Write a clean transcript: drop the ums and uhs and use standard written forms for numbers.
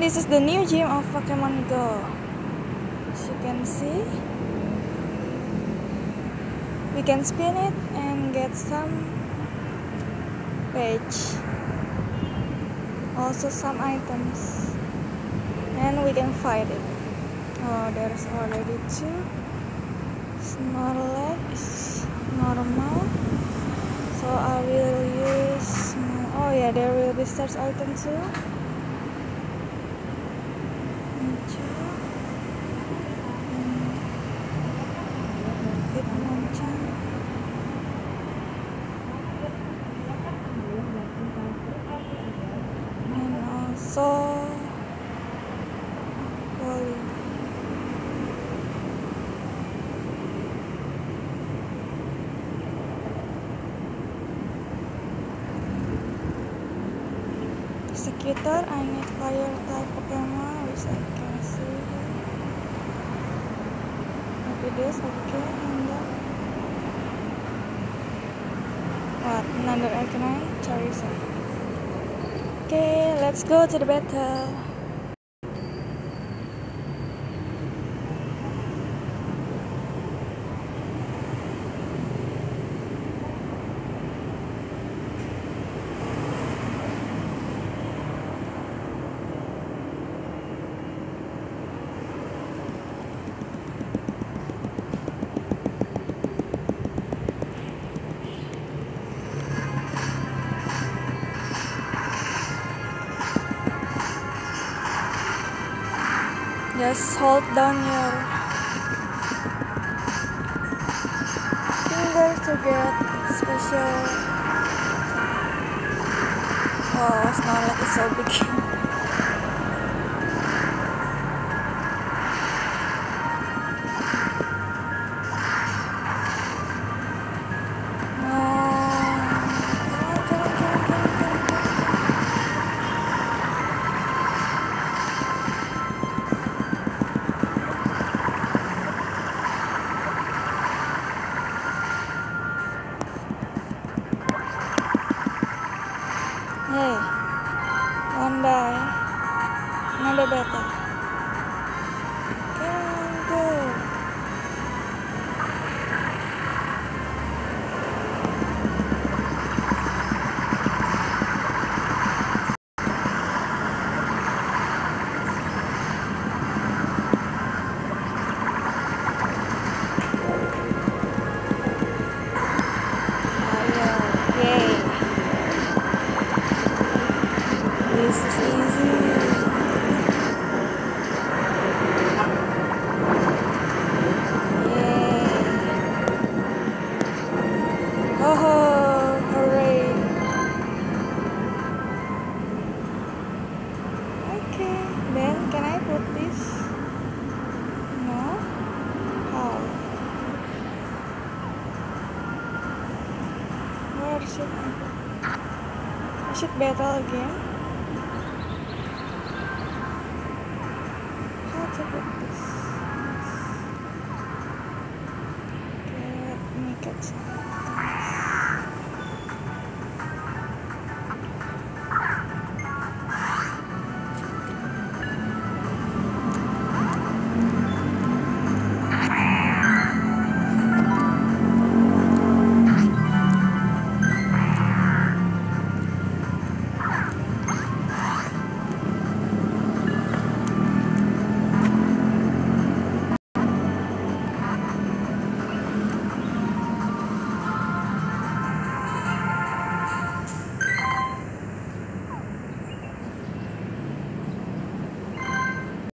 this is the new gym of Pokemon Go. As you can see, we can spin it and get some badge, also some items, and we can fight it. Oh, there's already 2. Snorlax is normal, so I will use oh yeah, there will be search item too. And also Executor, I need fire type Pokemon, which I can see here. Maybe this, okay, and then what? Another Arcanine, Charizard. Okay, let's go to the battle. Just hold down your finger to get special. Oh, Snorlax is so big. Hey, one die, another battle. Come on, go. Yay. This is easy. Yay. Oh, hooray. Okay, then can I put this? No? How? Where should I put? I should battle again.